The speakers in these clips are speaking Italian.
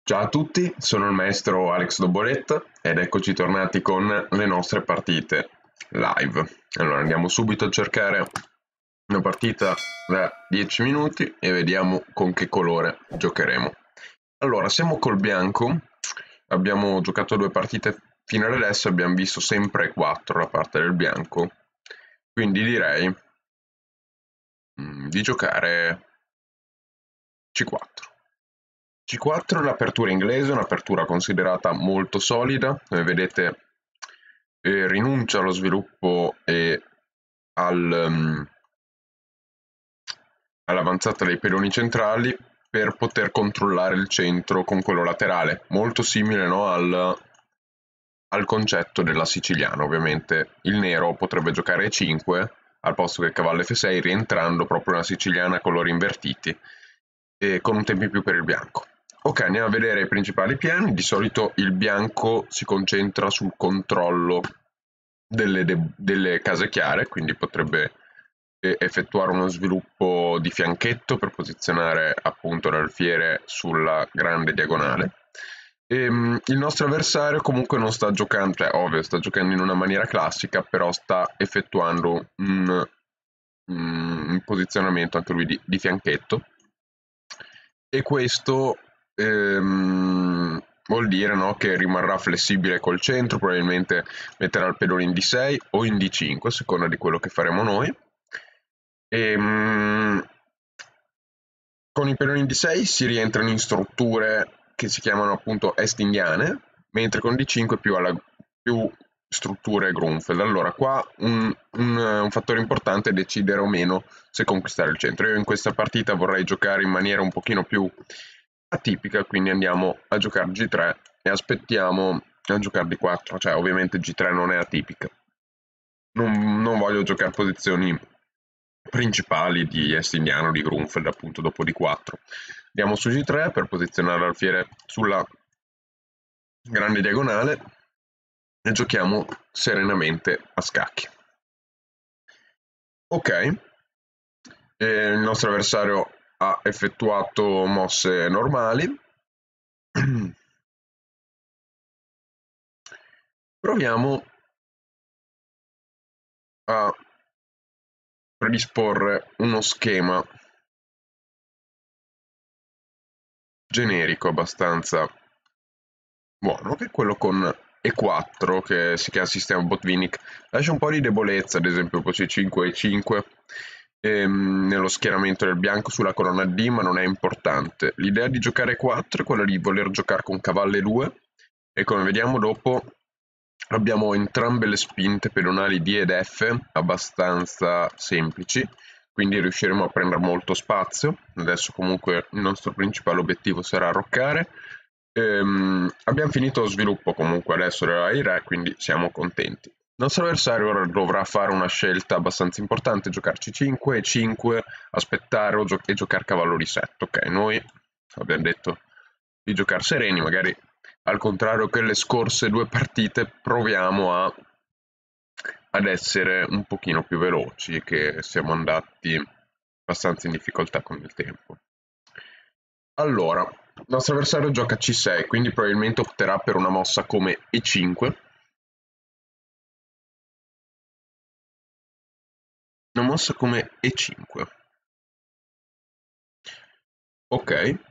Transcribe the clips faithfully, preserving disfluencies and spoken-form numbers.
Ciao a tutti, sono il maestro Alex Doboletta ed eccoci tornati con le nostre partite live. Allora andiamo subito a cercare una partita da dieci minuti e vediamo con che colore giocheremo. Allora, siamo col bianco, abbiamo giocato due partite fino ad adesso, abbiamo visto sempre quattro da parte del bianco, quindi direi mm, di giocare C quattro. C quattro è l'apertura inglese, un'apertura considerata molto solida, come vedete eh, rinuncia allo sviluppo e al, um, all'avanzata dei pedoni centrali per poter controllare il centro con quello laterale, molto simile, no, al, al concetto della siciliana. Ovviamente il nero potrebbe giocare E cinque al posto che cavallo F sei, rientrando proprio una siciliana a colori invertiti e con un tempo in più per il bianco. Ok, andiamo a vedere i principali piani. Di solito il bianco si concentra sul controllo delle, de- delle case chiare, quindi potrebbe eh, effettuare uno sviluppo di fianchetto per posizionare appunto l'alfiere sulla grande diagonale. Ehm, il nostro avversario comunque non sta giocando, cioè ovvio, sta giocando in una maniera classica, però sta effettuando un, un posizionamento anche lui di, di fianchetto. E questo ehm, vuol dire, no, che rimarrà flessibile col centro, probabilmente metterà il pedone in D sei o in D cinque, a seconda di quello che faremo noi. E, mm, con i pedoni in D sei si rientrano in strutture che si chiamano appunto est indiane, mentre con D cinque più, alla, più strutture Grunfeld. Allora qua un, un, un fattore importante è decidere o meno se conquistare il centro. Io in questa partita vorrei giocare in maniera un pochino più atipica, quindi andiamo a giocare G tre e aspettiamo a giocare D quattro, cioè ovviamente G tre non è atipica. Non, non voglio giocare posizioni principali di est indiano, di Grunfeld, appunto dopo D quattro. Andiamo su G tre per posizionare l'alfiere sulla grande diagonale e giochiamo serenamente a scacchi. Ok, e il nostro avversario ha effettuato mosse normali. Proviamo a predisporre uno schema generico abbastanza buono, che è quello con E quattro, che si chiama sistema Botvinnik. Lascia un po' di debolezza, ad esempio con C cinque e cinque ehm, nello schieramento del bianco sulla colonna D, ma non è importante. L'idea di giocare E quattro è quella di voler giocare con cavallo E due, e come vediamo dopo abbiamo entrambe le spinte pedonali D ed F abbastanza semplici, quindi riusciremo a prendere molto spazio. Adesso comunque il nostro principale obiettivo sarà arroccare. Ehm, abbiamo finito lo sviluppo comunque adesso della I re, quindi siamo contenti. Il nostro avversario ora dovrà fare una scelta abbastanza importante, giocarci cinque, cinque, aspettare gio- e giocare cavallo di sette. Ok, noi abbiamo detto di giocare sereni, magari al contrario che le scorse due partite proviamo a, ad essere un pochino più veloci, che siamo andati abbastanza in difficoltà con il tempo. Allora, il nostro avversario gioca C sei, quindi probabilmente opterà per una mossa come E cinque. Una mossa come E cinque. Ok.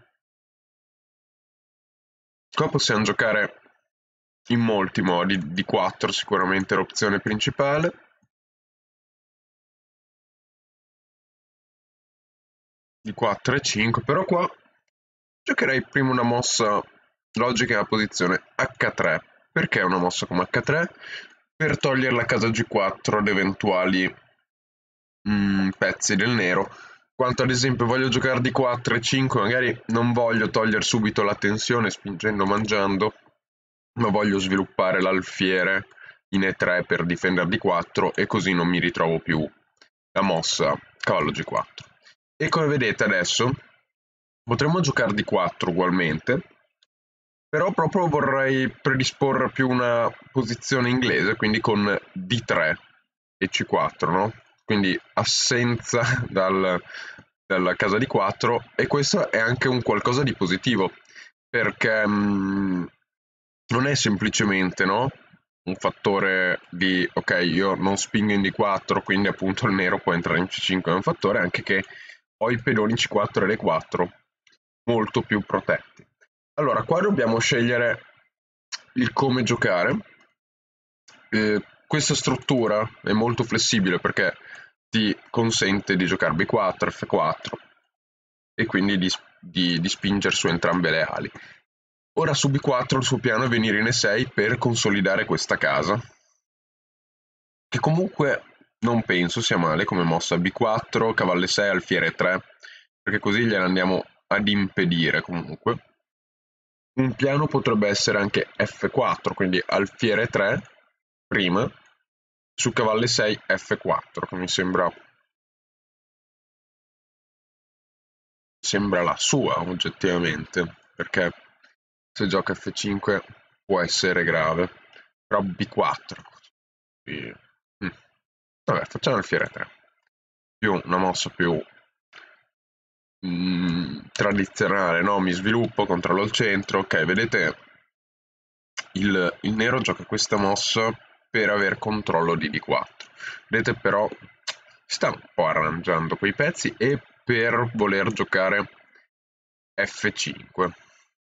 Qua possiamo giocare in molti modi. D quattro sicuramente è l'opzione principale. D quattro e cinque, però qua giocherei prima una mossa logica a posizione H tre. Perché una mossa come H tre? Per togliere la casa G quattro ad eventuali mm, pezzi del nero. Quanto ad esempio voglio giocare D quattro e cinque, magari non voglio togliere subito la tensione spingendo mangiando, ma voglio sviluppare l'alfiere in E tre per difendere D quattro e così non mi ritrovo più la mossa cavallo G quattro. E come vedete adesso potremmo giocare D quattro ugualmente, però proprio vorrei predisporre più una posizione inglese, quindi con D tre e C quattro, no? Quindi assenza dal, dalla casa di quattro, e questo è anche un qualcosa di positivo, perché mh, non è semplicemente, no? Un fattore di, ok, io non spingo in D quattro, quindi appunto il nero può entrare in C cinque, è un fattore anche che ho i pedoni C quattro e le quattro molto più protetti. Allora, qua dobbiamo scegliere il come giocare. Eh, questa struttura è molto flessibile perché ti consente di giocare B quattro, F quattro e quindi di, di, di spingere su entrambe le ali. Ora su B quattro il suo piano è venire in E sei per consolidare questa casa, che comunque non penso sia male come mossa. B quattro, cavallo E sei, alfiere tre, perché così gliela andiamo ad impedire comunque. Un piano potrebbe essere anche F quattro, quindi alfiere tre prima, su cavallo E sei F quattro, che mi sembra sembra la sua oggettivamente, perché se gioca F cinque può essere grave, però B quattro. Quindi, mm. Vabbè, facciamo alfiere tre, più una mossa più mm, tradizionale, no? Mi sviluppo, controllo il centro, ok, vedete il, il nero gioca questa mossa per aver controllo di D quattro. Vedete però sta un po' arrangiando quei pezzi e per voler giocare F cinque.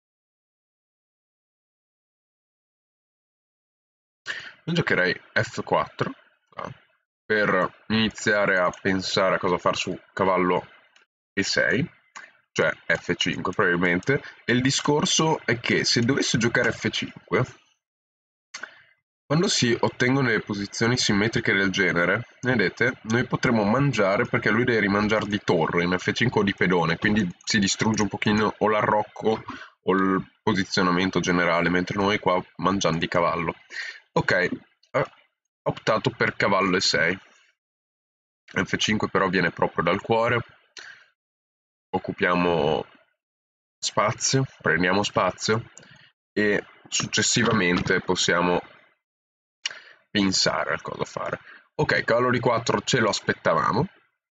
Io giocherei F quattro ah, per iniziare a pensare a cosa fare su cavallo E sei, cioè F cinque probabilmente, e il discorso è che se dovesse giocare F cinque, quando si ottengono le posizioni simmetriche del genere, vedete, noi potremo mangiare perché lui deve rimangiare di torre in F cinque o di pedone, quindi si distrugge un pochino o l'arrocco o il posizionamento generale, mentre noi qua mangiamo di cavallo. Ok, ho optato per cavallo E sei. F cinque però viene proprio dal cuore. Occupiamo spazio, prendiamo spazio e successivamente possiamo pensare a cosa fare. Ok, cavallo di quattro ce lo aspettavamo.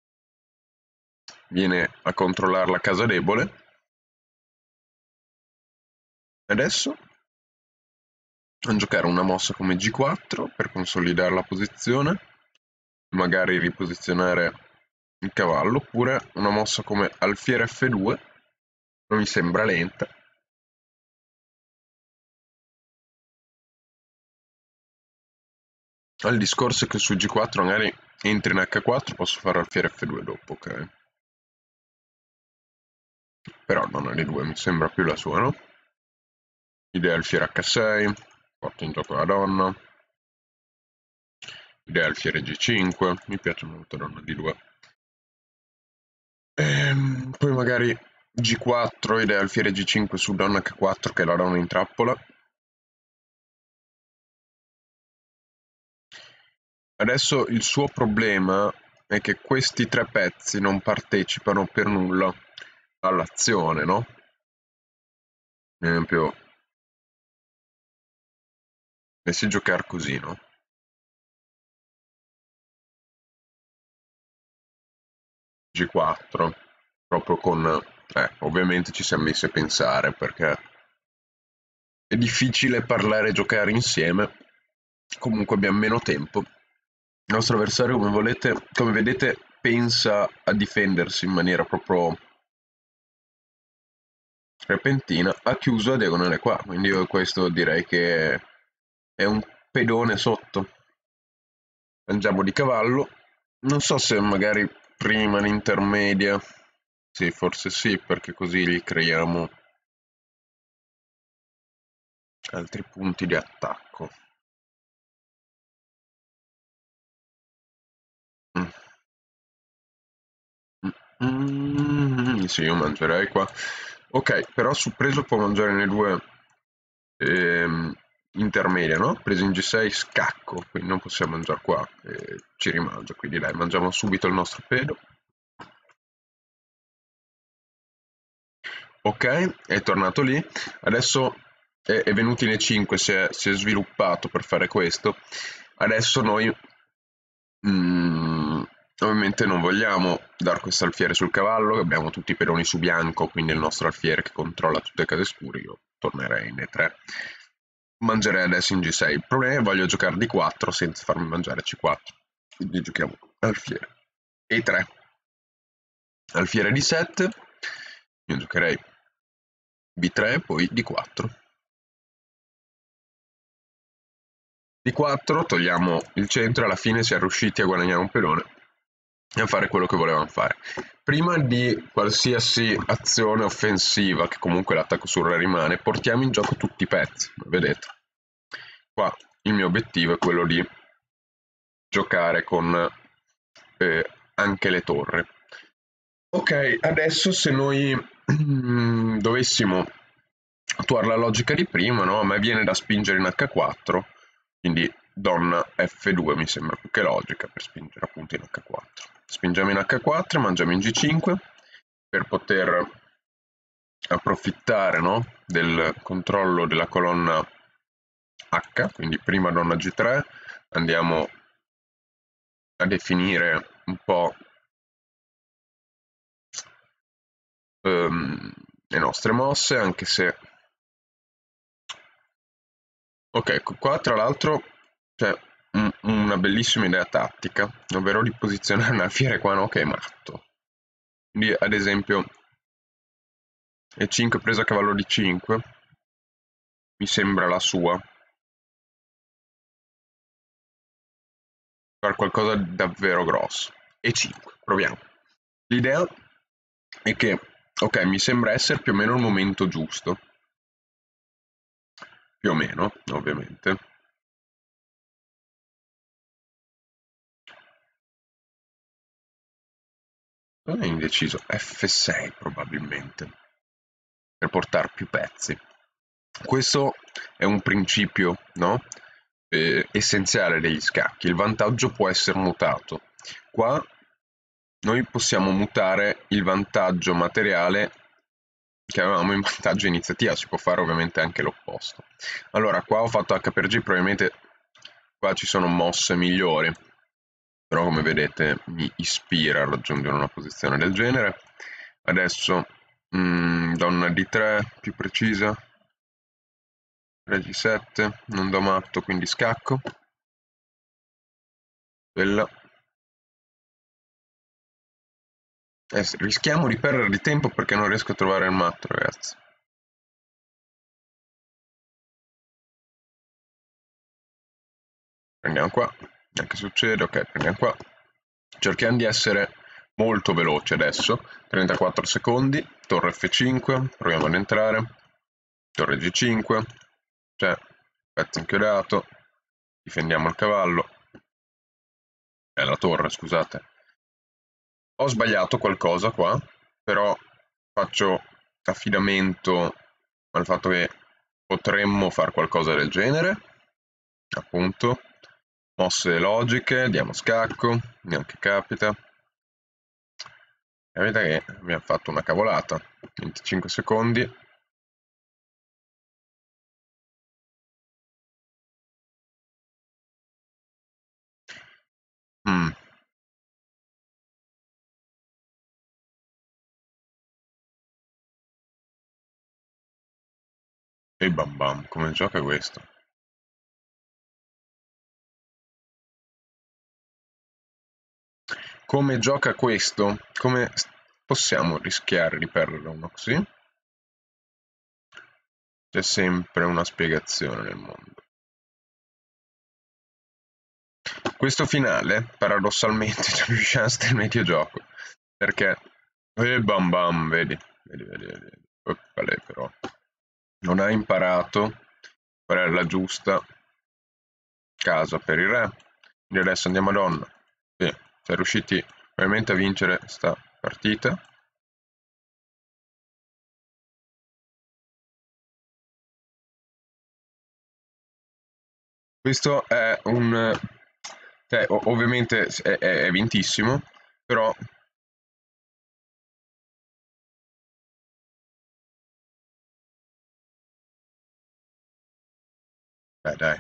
Viene a controllare la casa debole. Adesso a giocare una mossa come G quattro per consolidare la posizione, magari riposizionare il cavallo, oppure una mossa come alfiere F due, non mi sembra lenta. Il discorso è che su G quattro magari entri in H quattro, posso fare alfiere F due dopo, ok? Però non è di due, mi sembra più la sua, no? Idea alfiere H sei, porto in gioco la donna. Idea alfiere G cinque, mi piace molto donna D due. Ehm, poi magari G quattro, idea alfiere G cinque su donna H quattro che la donna in trappola. Adesso il suo problema è che questi tre pezzi non partecipano per nulla all'azione, no? Ad esempio, dovessi giocare così, no? G quattro, proprio con... Eh, ovviamente ci siamo messi a pensare perché è difficile parlare e giocare insieme, comunque abbiamo meno tempo. Il nostro avversario, come volete, come vedete, pensa a difendersi in maniera proprio repentina, ha chiuso la diagonale qua, quindi io questo direi che è un pedone sotto. Andiamo di cavallo, non so se magari prima l'intermedia, sì, forse sì, perché così gli creiamo altri punti di attacco. Mm. Mm, sì, io mangerei qua. Ok, però su preso può mangiare nei due ehm, intermedia, no? Preso in G sei scacco, quindi non possiamo mangiare qua, eh, ci rimangia, quindi dai, mangiamo subito il nostro pedo. Ok, è tornato lì, adesso è, è venuto in E cinque, si è, si è sviluppato per fare questo. Adesso noi mm, ovviamente non vogliamo dar questo alfiere sul cavallo, abbiamo tutti i pedoni su bianco, quindi il nostro alfiere che controlla tutte le case scure. Io tornerei in E tre. Mangerei adesso in G sei. Il problema è che voglio giocare D quattro senza farmi mangiare C quattro. Quindi giochiamo alfiere E tre. Alfiere D sette. Io giocherei B tre, poi D quattro. D quattro, togliamo il centro e alla fine siamo riusciti a guadagnare un pedone e a fare quello che volevamo fare. Prima di qualsiasi azione offensiva, che comunque l'attacco sul re rimane, portiamo in gioco tutti i pezzi, vedete. Qua il mio obiettivo è quello di giocare con eh, anche le torri. Ok, adesso se noi mm, dovessimo attuare la logica di prima, no? A me viene da spingere in H quattro, quindi donna F due mi sembra più che logica per spingere appunto in H quattro. Spingiamo in H quattro, mangiamo in G cinque per poter approfittare, no? Del controllo della colonna H, quindi prima donna G tre, andiamo a definire un po' um, le nostre mosse, anche se ok, qua tra l'altro c'è un, una bellissima idea tattica, ovvero di posizionare un alfiere qua, no, che è matto. Quindi ad esempio E cinque presa cavallo D cinque mi sembra la sua. Fare qualcosa di davvero grosso. E cinque, proviamo. L'idea è che, ok, mi sembra essere più o meno il momento giusto. Più o meno, ovviamente. Non è indeciso. F sei probabilmente. Per portare più pezzi. Questo è un principio, no? Eh, essenziale degli scacchi. Il vantaggio può essere mutato. Qua noi possiamo mutare il vantaggio materiale che avevamo in vantaggio iniziativa, si può fare ovviamente anche l'opposto. Allora, qua ho fatto H per G, probabilmente qua ci sono mosse migliori, però come vedete mi ispira a raggiungere una posizione del genere. Adesso mh, donna D tre più precisa, re G sette, non do matto quindi scacco, quella. Eh, rischiamo di perdere di tempo perché non riesco a trovare il matto, ragazzi. Prendiamo qua, neanche succede, ok, prendiamo qua. Cerchiamo di essere molto veloci adesso, trentaquattro secondi, torre F cinque, proviamo ad entrare, torre G cinque, c'è, pezzo inchiodato, difendiamo il cavallo, è la torre, scusate. Ho sbagliato qualcosa qua, però faccio affidamento al fatto che potremmo fare qualcosa del genere, appunto. Mosse logiche, diamo scacco, neanche capita. Capita che abbiamo fatto una cavolata. venticinque secondi. Mm. E bam bam, come gioca questo? Come gioca questo? Come possiamo rischiare di perdere uno così? C'è sempre una spiegazione nel mondo. Questo finale, paradossalmente, c'è più chance del medio gioco. Perché... E bam bam, vedi, vedi, vedi, vedi. Oppale, però. Non ha imparato qual è la giusta casa per il re. Quindi adesso andiamo a donna. Sì, siamo riusciti veramente a vincere questa partita. Questo è un... Cioè, ovviamente è, è vintissimo, però... Beh, dai.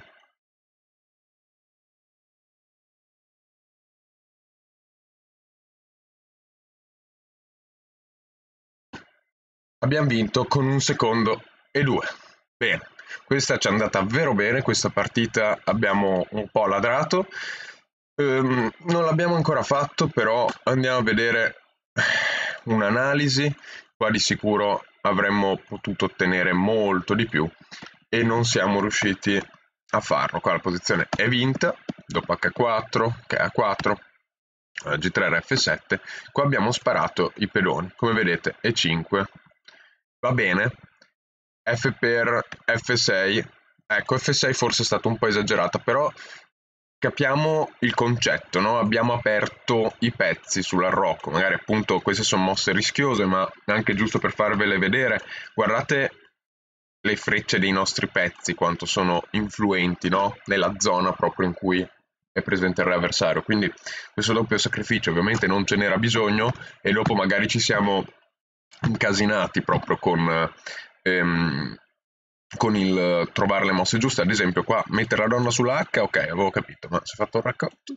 Abbiamo vinto con un secondo e due. Bene, questa ci è andata davvero bene, questa partita abbiamo un po' ladrato. Ehm, non l'abbiamo ancora fatto, però andiamo a vedere un'analisi. Qua di sicuro avremmo potuto ottenere molto di più e non siamo riusciti a farlo. Qua la posizione è vinta, dopo acca quattro, che è a quattro, gi tre erre effe sette. Qua abbiamo sparato i pedoni, come vedete e cinque. Va bene. F per effe sei, ecco, effe sei forse è stato un po' esagerata, però capiamo il concetto, no? Abbiamo aperto i pezzi sull'arrocco, magari appunto queste sono mosse rischiose, ma anche giusto per farvele vedere, guardate le frecce dei nostri pezzi, quanto sono influenti, no? Nella zona proprio in cui è presente il re avversario, quindi questo doppio sacrificio ovviamente non ce n'era bisogno e dopo magari ci siamo incasinati proprio con ehm, con il trovare le mosse giuste. Ad esempio qua mettere la donna sulla H, ok, avevo capito, ma si è fatto il racconto?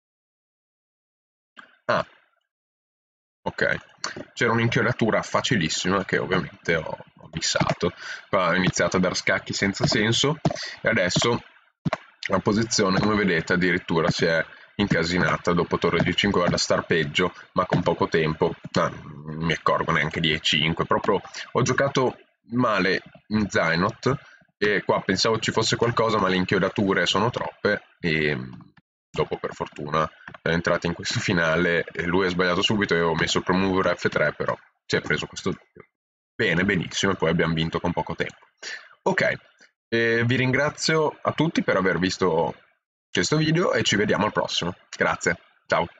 Ah, ok, c'era un'inchiodatura facilissima che ovviamente ho, ho missato. Qua ho iniziato a dar scacchi senza senso e adesso la posizione, come vedete, addirittura si è incasinata. Dopo torre di cinque vado a star peggio, ma con poco tempo. Ah, non mi accorgo neanche di e cinque, proprio ho giocato male in Zainot e qua pensavo ci fosse qualcosa, ma le inchiodature sono troppe e dopo per fortuna è entrato in questo finale e lui ha sbagliato subito e ho messo il promover effe tre, però ci ha preso questo doppio. Bene, benissimo, e poi abbiamo vinto con poco tempo. Ok, eh, vi ringrazio a tutti per aver visto questo video e ci vediamo al prossimo. Grazie, ciao.